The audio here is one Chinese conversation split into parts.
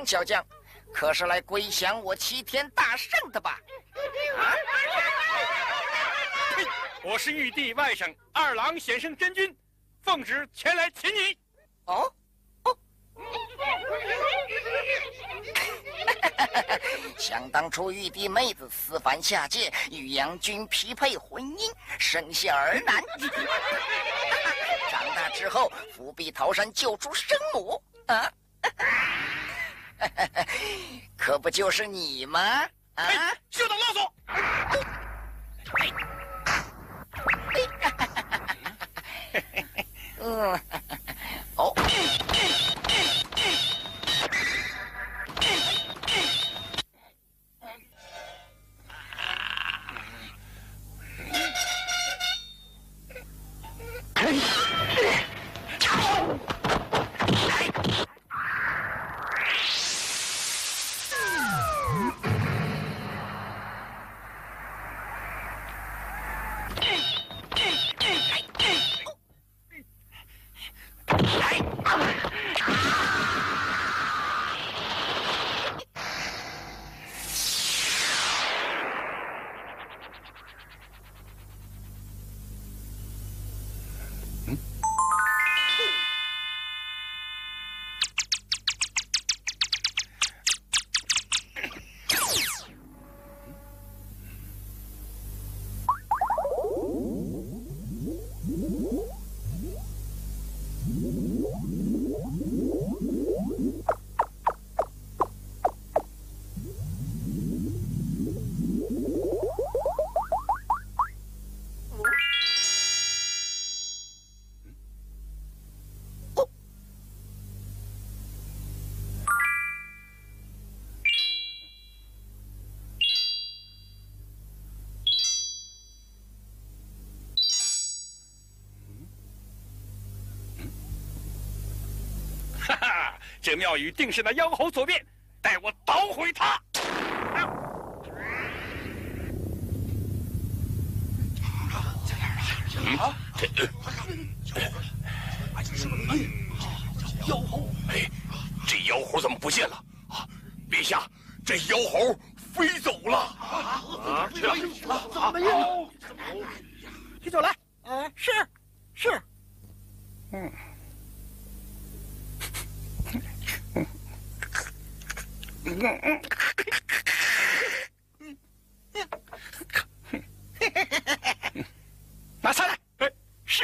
小将，可是来归降我齐天大圣的吧？ 我是玉帝外甥二郎显圣真君，奉旨前来擒你。 哦。想当初玉帝妹子私反下界，与杨军匹配婚姻，生下儿男。长大之后伏笔桃山救出生母啊！可不就是你吗？啊！ 休等啰嗦！ 嗯，哦。 这庙宇定是那妖猴所变，待我捣毁他！ 妖猴！哎，这妖猴怎么不见了？啊，陛下，这妖猴飞走了！啊， 怎么样？ 提走来。是。嗯。 拿下来！ 是，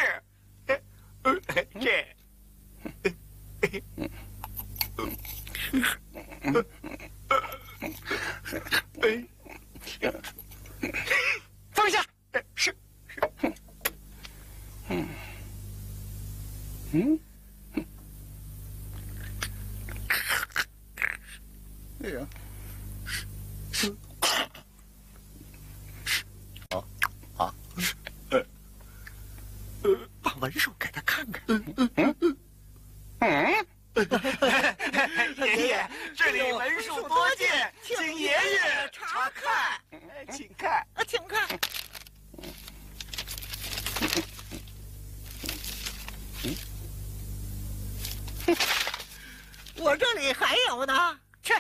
放下！ 是。 哎呀， 把文书给他看看。 爷爷，这里文书多见，请爷爷查看。请看， 请看。我这里还有呢。 切！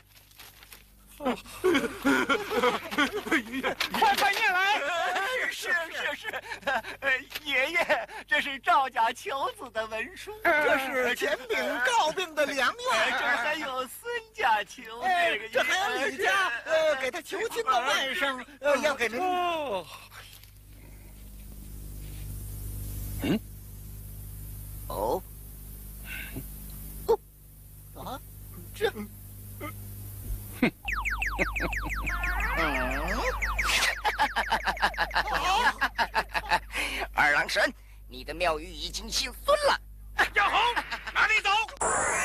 快念来！ 是，爷爷，这是赵家求子的文书， 这是前禀告病的良缘， 这还有孙家求， 这还有李家给他求亲的外甥，要给您。 哦， 啊，这。 二郎神，你的庙宇已经姓孙了。 妖猴，哪里走？